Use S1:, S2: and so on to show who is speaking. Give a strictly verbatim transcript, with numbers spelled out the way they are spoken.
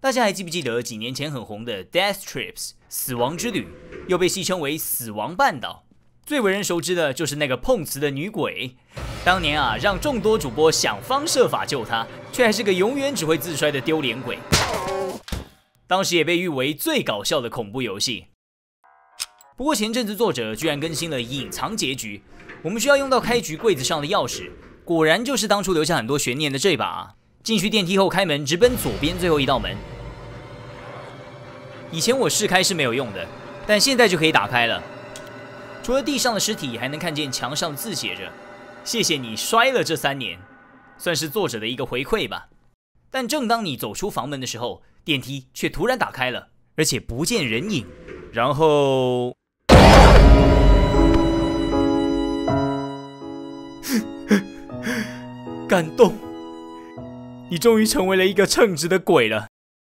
S1: 大家还记不记得几年前很红的 Death Trips 死亡之旅，又被戏称为死亡半岛？最为人熟知的就是那个碰瓷的女鬼。当年啊，让众多主播想方设法救她，却还是个永远只会自摔的丢脸鬼。当时也被誉为最搞笑的恐怖游戏。不过前阵子作者居然更新了隐藏结局，我们需要用到开局柜子上的钥匙，果然就是当初留下很多悬念的这把啊。进去电梯后开门，直奔左边最后一道门。以前我试开是没有用的，但现在就可以打开了。除了地上的尸体，还能看见墙上的字写着“谢谢你摔了这三年”，算是作者的一个回馈吧。但正当你走出房门的时候，电梯却突然打开了，而且不见人影。然后，感动，你终于成为了一个称职的鬼了。